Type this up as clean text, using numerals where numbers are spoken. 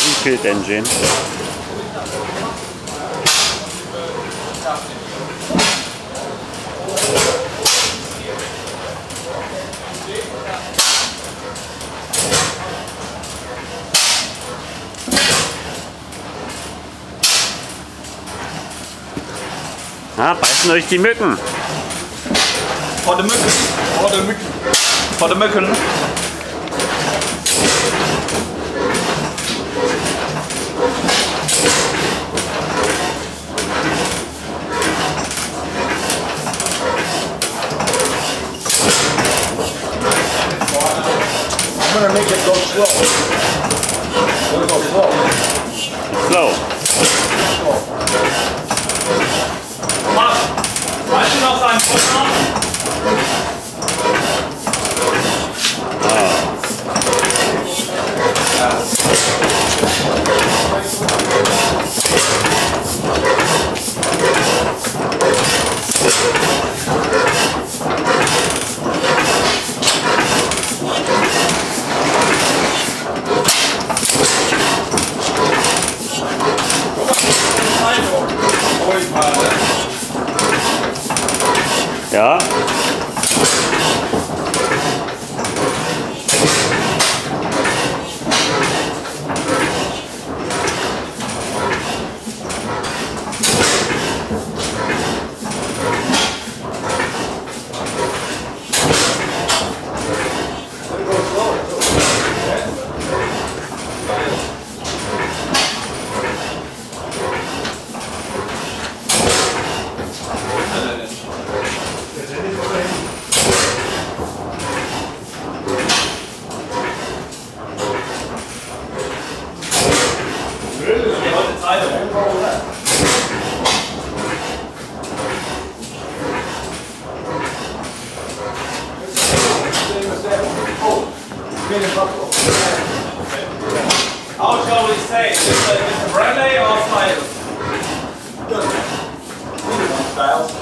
Infield engine. Ah, beißen euch die Mücken. Vor der Mücken. Vor der Mücken. Vor der Mücken. I'm gonna make it go slow. It'll go slow. Slow. Weißt du noch seinen Vornamen? Ja. How shall we say? Mr. Bradley or Styles? Styles.